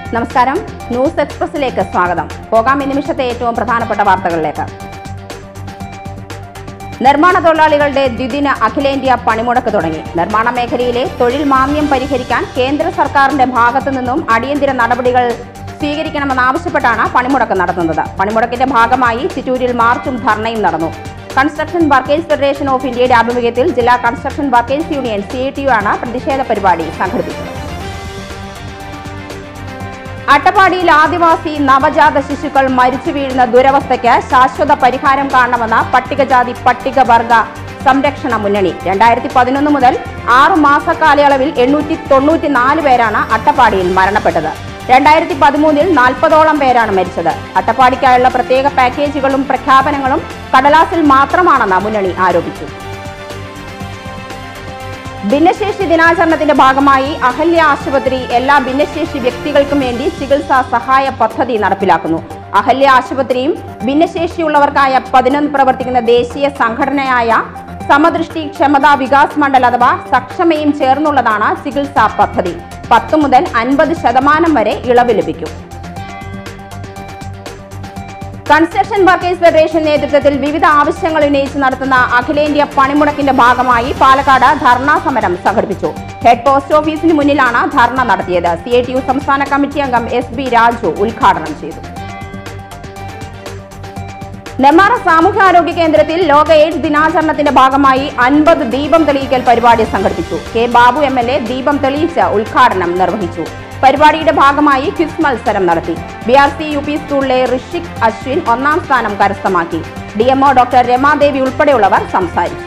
നമസ്കാരം, ന്യൂസ് എക്സ്പ്രസിലേക്ക് സ്വാഗതം. പോകാം ഈ നിമിഷത്തെ ഏറ്റവും പ്രധാനപ്പെട്ട വാർത്തകളിലേക്ക്. നിർമ്മാണ തൊഴിലാളികളുടെ ദ്വിദിന അഖിലേന്ത്യാ പണിമുടക്ക് തുടങ്ങി. നിർമ്മാണ മേഖലയിലെ തൊഴിൽ മാന്ദ്യം പരിഹരിക്കാൻ കേന്ദ്ര സർക്കാരിന്റെ ഭാഗത്തു നിന്നും അടിയന്തര നടപടികൾ സ്വീകരിക്കണമെന്നാവശ്യപ്പെട്ടാണ് പണിമുടക്ക് നടത്തുന്നത്. പണിമുടക്കിന്റെ ഭാഗമായി ചിറ്റൂരിൽ മാർച്ചും ധർണയും നടന്നു. കൺസ്ട്രക്ഷൻ വർക്കേഴ്സ് ഫെഡറേഷൻ ഓഫ് ഇന്ത്യയുടെ ആഭിമുഖ്യത്തിൽ ജില്ലാ കൺസ്ട്രക്ഷൻ വർക്കേഴ്സ് യൂണിയൻ CITU ആണ് പ്രതിഷേധ പരിപാടി സംഘടിപ്പിച്ചത്. അട്ടപ്പാടിയിൽ ആദിവാസി നവജാത ശിശുക്കൾ മരിച്ചു വീഴുന്ന ദുരവസ്ഥയ്ക്ക് ശാശ്വത പരിഹാരം കാണണമെന്ന പട്ടികജാതി പട്ടികവർഗ സംരക്ഷണ മുന്നണി 2011 മുതൽ 6 മാസ കാലയളവിൽ 894 പേരാണ് അട്ടപ്പാടിയിൽ മരണപ്പെട്ടത്. 2013 40ഓളം പേരാണ് മരിച്ചത്. അട്ടപ്പാടിക്കായുള്ള പ്രത്യേക പാക്കേജുകളും പ്രഖ്യാപനങ്ങളും കടലാസിൽ മാത്രമാണെന്ന് മുന്നണി ആരോപിച്ചു. ഭിന്നശേഷി ദിനാചരണത്തിന്റെ ഭാഗമായി അഹല്യ ആശുപത്രി എല്ലാ ഭിന്നശേഷി വ്യക്തികൾക്കും വേണ്ടി ചികിത്സാ സഹായ പദ്ധതി നടപ്പിലാക്കുന്നു. അഹല്യ ആശുപത്രിയും ഭിന്നശേഷിയുള്ളവർക്കായ 11 പ്രവർത്തിക്കുന്ന ദേശീയ സംഘടനയായ സമദൃഷ്ടി ക്ഷമതാ വികാസ് മണ്ഡൽ അഥവാ സക്ഷമയും ചേർന്നുള്ളതാണ് ചികിത്സാ പദ്ധതി. 10 മുതൽ 50% വരെ ഇളവ് ലഭിക്കും. കൺസ്ട്രക്ഷൻ വർക്കേഴ്സ് ഫെഡറേഷൻ നേതൃത്വത്തിൽ വിവിധ ആവശ്യങ്ങൾ ഉന്നയിച്ച് നടത്തുന്ന അഖിലേന്ത്യാ പണിമുടക്കിന്റെ ഭാഗമായി പാലക്കാട് ധർണാ സമരം സംഘടിപ്പിച്ചു. ഹെഡ് പോസ്റ്റ് ഓഫീസിന് മുന്നിലാണ് ധർണ നടത്തിയത്. CITU സംസ്ഥാന കമ്മിറ്റി അംഗം SB രാജു ഉദ്ഘാടനം ചെയ്തു. നെന്മാറ സാമൂഹ്യാരോഗ്യ കേന്ദ്രത്തിൽ ലോക എയ്ഡ്സ് ദിനാചരണത്തിന്റെ ഭാഗമായി 50 ദീപം തെളിയിക്കൽ പരിപാടി സംഘടിപ്പിച്ചു. K. ബാബു MLA ദീപം തെളിയിച്ച് ഉദ്ഘാടനം നിർവഹിച്ചു. പരിപാടിയുടെ ഭാഗമായി ക്വിസ് മത്സരം നടത്തി. BRC UP സ്കൂളിലെ ഋഷിക് അശ്വിൻ 1ാം സ്ഥാനം കരസ്ഥമാക്കി. DMO ഡോക്ടർ രമാദേവി ഉൾപ്പെടെയുള്ളവർ സംസാരിച്ചു.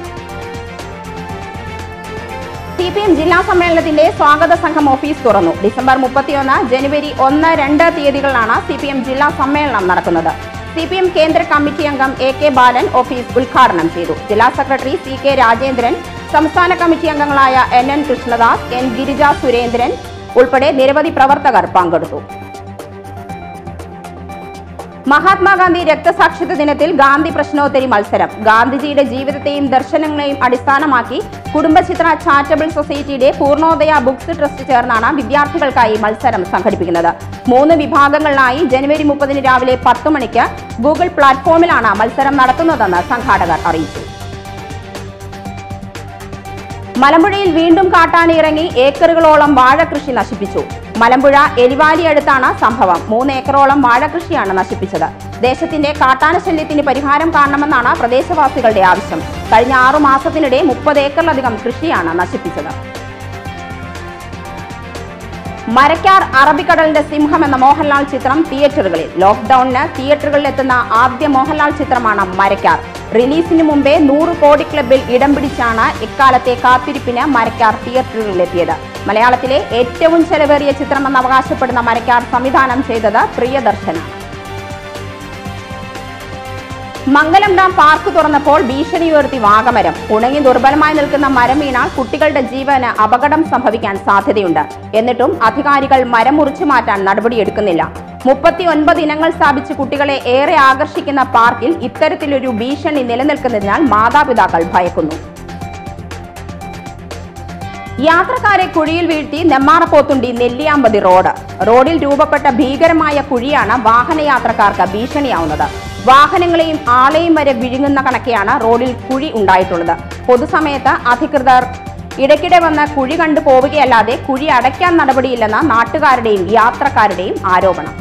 CPM ജില്ലാ സമ്മേളനത്തിന്റെ സ്വാഗത സംഘം ഓഫീസ് തുറന്നു. ഡിസംബർ 31, ജനുവരി 1, 2 തീയതികളിലാണ് CPM ജില്ലാ സമ്മേളനം നടക്കുന്നത്. CPM കേന്ദ്ര കമ്മിറ്റി അംഗം AK ബാലൻ ഓഫീസ് ഉദ്ഘാടനം ചെയ്തു. ജില്ലാ സെക്രട്ടറി CK രാജേന്ദ്രൻ, സംസ്ഥാന കമ്മിറ്റി അംഗങ്ങളായ NN കൃഷ്ണദാസ്, N ഗിരിജ സുരേന്ദ്രൻ ഉൾപ്പെടെ നിരവധി പ്രവർത്തകർ പങ്കെടുത്തു. മഹാത്മാഗാന്ധി രക്തസാക്ഷിത്വ ദിനത്തിൽ ഗാന്ധി പ്രശ്നോത്തരി മത്സരം. ഗാന്ധിജിയുടെ ജീവിതത്തെയും ദർശനങ്ങളെയും അടിസ്ഥാനമാക്കി കുടുംബചിത്ര ചാരിറ്റബിൾ സൊസൈറ്റിയുടെ പൂർണ്ണോദയ ബുക്സ് ട്രസ്റ്റ് ചേർന്നാണ് വിദ്യാർത്ഥികൾക്കായി മത്സരം സംഘടിപ്പിക്കുന്നത്. 3 വിഭാഗങ്ങളിലായി ജനുവരി 30 രാവിലെ 10 മണിക്ക് ഗൂഗിൾ പ്ലാറ്റ്ഫോമിലാണ് മത്സരം നടത്തുന്നതെന്ന് സംഘാടകർ അറിയിച്ചു. മലമ്പുഴയിൽ വീണ്ടും കാട്ടാന ഇറങ്ങി ഏക്കറുകളോളം വാഴകൃഷി നശിപ്പിച്ചു. മലമ്പുഴ എലിവാലി അടുത്താണ് സംഭവം. 3 ഏക്കറോളം വാഴകൃഷിയാണ് നശിപ്പിച്ചത്. ദേശത്തിന്റെ കാട്ടാന ശല്യത്തിന് പരിഹാരം കാണണമെന്നാണ് പ്രദേശവാസികളുടെ ആവശ്യം. കഴിഞ്ഞ 6 മാസത്തിനിടെ 30 ഏക്കറിലധികം കൃഷിയാണ് നശിപ്പിച്ചത്. മരക്കാർ അറബിക്കടലിന്റെ സിംഹം എന്ന മോഹൻലാൽ ചിത്രം തിയേറ്ററുകളിൽ. ലോക്ക്ഡൌണിന് തിയേറ്ററുകളിലെത്തുന്ന ആദ്യ മോഹൻലാൽ ചിത്രമാണ് മരക്കാർ. റിലീസിന് മുമ്പേ 100 കോടി ക്ലബിൽ ഇടം പിടിച്ചാണ് ഇക്കാലത്തെ കാത്തിരിപ്പിന് മരക്കാർ തിയേറ്ററുകളിലെത്തിയത്. മലയാളത്തിലെ ഏറ്റവും ചെലവേറിയ ചിത്രമെന്ന് അവകാശപ്പെടുന്ന മരക്കാർ സംവിധാനം ചെയ്തത് പ്രിയദർശനാണ്. മംഗലം ഡാം പാർക്ക് തുറന്നപ്പോൾ ഭീഷണി ഉയർത്തി വാഗമരം. ഉണങ്ങി ദുർബലമായി നിൽക്കുന്ന മരം വീണാൽ കുട്ടികളുടെ ജീവന് അപകടം സംഭവിക്കാൻ സാധ്യതയുണ്ട്. എന്നിട്ടും അധികാരികൾ മരം മുറിച്ചു മാറ്റാൻ നടപടിയെടുക്കുന്നില്ല. 39 ഇനങ്ങൾ സ്ഥാപിച്ച് കുട്ടികളെ ഏറെ ആകർഷിക്കുന്ന പാർക്കിൽ ഇത്തരത്തിലൊരു ഭീഷണി നിലനിൽക്കുന്നതിനാൽ മാതാപിതാക്കൾ ഭയക്കുന്നു. യാത്രക്കാരെ കുഴിയിൽ വീഴ്ത്തി നെന്മാറ പോത്തുണ്ടി നെല്ലിയാമ്പതി റോഡിൽ രൂപപ്പെട്ട ഭീകരമായ കുഴിയാണ് വാഹനയാത്രക്കാർക്ക് ഭീഷണിയാവുന്നത്. വാഹനങ്ങളെയും ആളെയും വരെ വിഴുങ്ങുന്ന കണക്കെയാണ് റോഡിൽ കുഴി ഉണ്ടായിട്ടുള്ളത്. പൊതുസമയത്ത് അധികൃതർ ഇടയ്ക്കിടെ വന്ന് കുഴി കണ്ടു പോവുകയല്ലാതെ കുഴി അടയ്ക്കാൻ നടപടിയില്ലെന്ന നാട്ടുകാരുടെയും യാത്രക്കാരുടെയും ആരോപണം.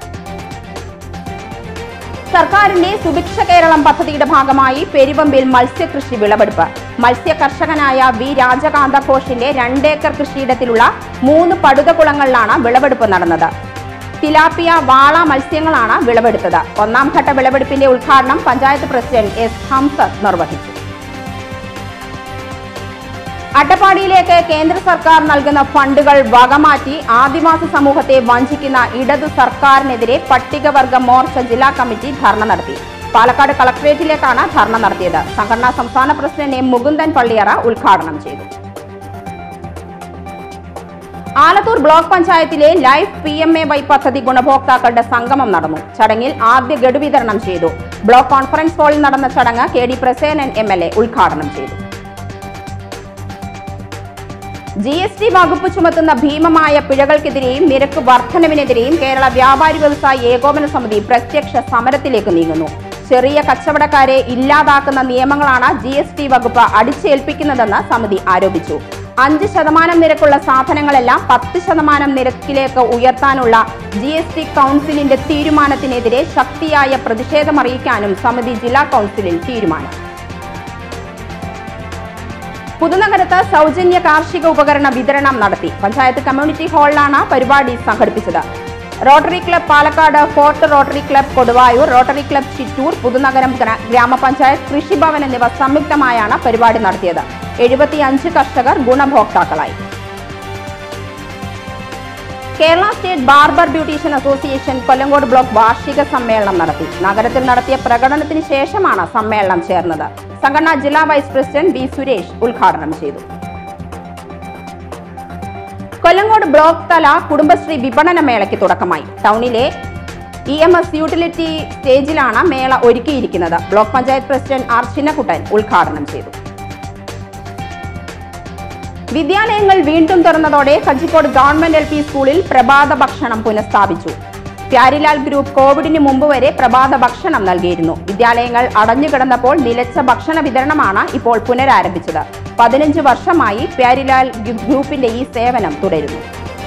സർക്കാരിന്റെ സുഭിക്ഷ കേരളം പദ്ധതിയുടെ ഭാഗമായി പെരുവമ്പിൽ മത്സ്യകൃഷി വിളവെടുപ്പ്. മത്സ്യ കർഷകനായ V. രാജകാന്ത ഘോഷിന്റെ 2 ഏക്കർ കൃഷിയിടത്തിലുള്ള 3 പടുതകുളങ്ങളിലാണ് വിളവെടുപ്പ് നടന്നത്. തിലാപ്പിയ, വാള മത്സ്യങ്ങളാണ് വിളവെടുത്തത്. 1ാം ഘട്ട വിളവെടുപ്പിന്റെ ഉദ്ഘാടനം പഞ്ചായത്ത് പ്രസിഡന്റ് S. ഹംസത്ത് നിർവഹിച്ചു. അട്ടപ്പാടിയിലേക്ക് കേന്ദ്ര സർക്കാർ നൽകുന്ന ഫണ്ടുകൾ വകമാറ്റി ആദിവാസി സമൂഹത്തെ വഞ്ചിക്കുന്ന ഇടതു സർക്കാരിനെതിരെ പട്ടികവർഗ മോർച്ച ജില്ലാ കമ്മിറ്റി ധർണ നടത്തി. പാലക്കാട് കളക്ടറേറ്റിലേക്കാണ് ധർണ നടത്തിയത്. സംഘടനാ സംസ്ഥാന പ്രസിഡന്റ് M. മുകുന്ദൻ പള്ളിയറ ഉദ്ഘാടനം ചെയ്തു. ആലത്തൂർ ബ്ലോക്ക് പഞ്ചായത്തിലെ ലൈഫ് PMAY പദ്ധതി ഗുണഭോക്താക്കളുടെ സംഗമം നടന്നു. ചടങ്ങിൽ ആദ്യ ഗഡു വിതരണം ചെയ്തു. ബ്ലോക്ക് കോൺഫറൻസ് ഹാളിൽ നടന്ന ചടങ്ങ് KD പ്രസേനൻ MLA ഉദ്ഘാടനം ചെയ്തു. GST വകുപ്പ് ചുമത്തുന്ന ഭീമമായ പിഴകൾക്കെതിരെയും നിരക്ക് വർധനവിനെതിരെയും കേരള വ്യാപാരി വ്യവസായി ഏകോപന സമിതി പ്രത്യക്ഷ സമരത്തിലേക്ക് നീങ്ങുന്നു. ചെറിയ കച്ചവടക്കാരെ ഇല്ലാതാക്കുന്ന നിയമങ്ങളാണ് GST വകുപ്പ് അടിച്ചേൽപ്പിക്കുന്നതെന്ന് സമിതി ആരോപിച്ചു. 5% നിരക്കുള്ള സാധനങ്ങളെല്ലാം 10% നിരക്കിലേക്ക് ഉയർത്താനുള്ള GST കൗൺസിലിന്റെ തീരുമാനത്തിനെതിരെ ശക്തിയായ പ്രതിഷേധമറിയിക്കാനും സമിതി ജില്ലാ കൗൺസിലിൽ തീരുമാനം. പുതുനഗരത്ത് സൗജന്യ കാർഷിക ഉപകരണ വിതരണം നടത്തി. പഞ്ചായത്ത് കമ്മ്യൂണിറ്റി ഹാളിലാണ് പരിപാടി സംഘടിപ്പിച്ചത്. Rotary club Palakkad, fort rotary club Koduvayur, rotary club Chittur, Puthunagaram ഗ്രാമപഞ്ചായത്ത്, കൃഷിഭവൻ എന്നിവ സംയുക്തമായാണ് പരിപാടി നടത്തിയത്. 75 കർഷകർ ഗുണഭോക്താക്കളായി. Kerala state barber beautician association Kollengode block വാർഷിക സമ്മേളനം നടത്തി. നഗരത്തിൽ നടത്തിയ പ്രകടനത്തിന് ശേഷമാണ് സമ്മേളനം ചേർന്നത്. സംഘടനാ ജില്ലാ വൈസ് പ്രസിഡന്റ് B. സുരേഷ് ഉദ്ഘാടനം ചെയ്തു. കൊല്ലങ്കോട് ബ്ലോക്ക് തല കുടുംബശ്രീ വിപണന മേളയ്ക്ക് തുടക്കമായി. ടൗണിലെ EMS യൂട്ടിലിറ്റി സ്റ്റേജിലാണ് മേള ഒരുക്കിയിരിക്കുന്നത്. Block panchayat president R. Chinnakuttan ഉദ്ഘാടനം ചെയ്തു. വിദ്യാലയങ്ങൾ വീണ്ടും തുറന്നതോടെ കഞ്ചിക്കോട് ഗവൺമെന്റ് LP സ്കൂളിൽ പ്രഭാത ഭക്ഷണം പുനഃസ്ഥാപിച്ചു. പ്യാരിലാൽ ഗ്രൂപ്പ് കോവിഡിന് മുമ്പ് വരെ പ്രഭാത ഭക്ഷണം നൽകിയിരുന്നു. വിദ്യാലയങ്ങൾ അടഞ്ഞുകിടന്നപ്പോൾ നിലച്ച ഭക്ഷണ വിതരണമാണ് ഇപ്പോൾ പുനരാരംഭിച്ചത്. 15 വർഷമായി പ്യാരിലാൽ ഗ്രൂപ്പിന്റെ ഈ സേവനം തുടരുന്നു.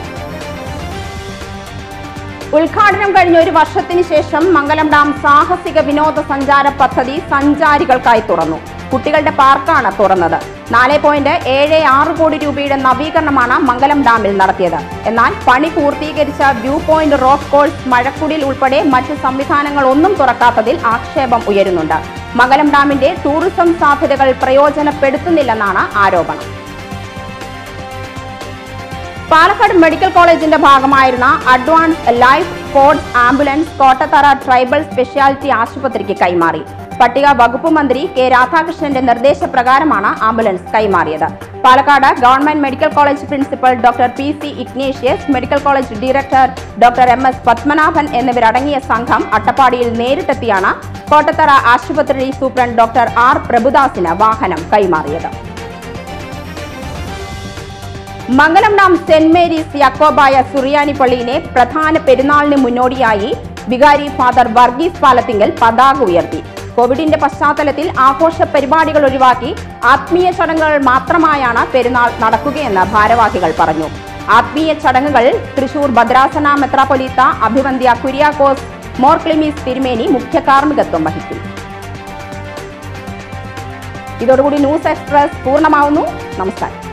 ഉദ്ഘാടനം കഴിഞ്ഞ ഒരു വർഷത്തിന് ശേഷം മംഗലം ഡാം സാഹസിക വിനോദസഞ്ചാര പദ്ധതി സഞ്ചാരികൾക്കായി തുറന്നു. കുട്ടികളുടെ പാർക്കാണ് തുറന്നത്. 4.76 കോടി രൂപയുടെ നവീകരണമാണ് മംഗലം ഡാമിൽ നടത്തിയത്. എന്നാൽ പണി പൂർത്തീകരിച്ച വ്യൂ പോയിന്റ്, റോക്ക് കോഴ്സ്, മഴക്കുടിൽ ഉൾപ്പെടെ മറ്റ് സംവിധാനങ്ങൾ ഒന്നും തുറക്കാത്തതിൽ ആക്ഷേപം ഉയരുന്നുണ്ട്. മംഗലം ഡാമിന്റെ ടൂറിസം സാധ്യതകൾ പ്രയോജനപ്പെടുത്തുന്നില്ലെന്നാണ് ആരോപണം. പാലക്കാട് മെഡിക്കൽ കോളേജിന്റെ ഭാഗമായിരുന്ന advance life sports ambulance Kottathara tribal speciality ആശുപത്രിക്ക് കൈമാറി. പട്ടിക വകുപ്പ് മന്ത്രി K. രാധാകൃഷ്ണന്റെ നിർദ്ദേശപ്രകാരമാണ് ആംബുലൻസ് കൈമാറിയത്. Palakkad government medical college principal doctor PC. Ignatius, medical college director doctor MS. Padmanabhan എന്നിവരടങ്ങിയ സംഘം അട്ടപ്പാടിയിൽ നേരിട്ടെത്തിയാണ് കോട്ടത്തറ ആശുപത്രി സൂപ്രണ്ട് ഡോക്ടർ R. പ്രഭുദാസിന് വാഹനം കൈമാറിയത്. Mangalam dam saint Mary's Yakobaya സുറിയാനി പള്ളിയിലെ പ്രധാന പെരുന്നാളിന് മുന്നോടിയായി വികാരി ഫാദർ വർഗീസ് പാലത്തിങ്കൽ പതാക ഉയർത്തി. കോവിഡിന്റെ പശ്ചാത്തലത്തിൽ ആഘോഷ പരിപാടികൾ ഒഴിവാക്കി ആത്മീയ ചടങ്ങുകൾ മാത്രമായാണ് പെരുന്നാൾ നടക്കുകയെന്ന് ഭാരവാഹികൾ പറഞ്ഞു. ആത്മീയ ചടങ്ങുകൾ തൃശൂർ ഭദ്രാസന മെത്രാപ്പൊലീത്ത അഭിവന്ദ്യ കുര്യാക്കോസ് മോർ ക്ലിമീസ് തിരുമേനി മുഖ്യ കാർമ്മികത്വം വഹിക്കും. ഇതോടുകൂടി ന്യൂസ് എക്സ്പ്രസ് പൂർണ്ണമാവുന്നു. നമസ്കാരം.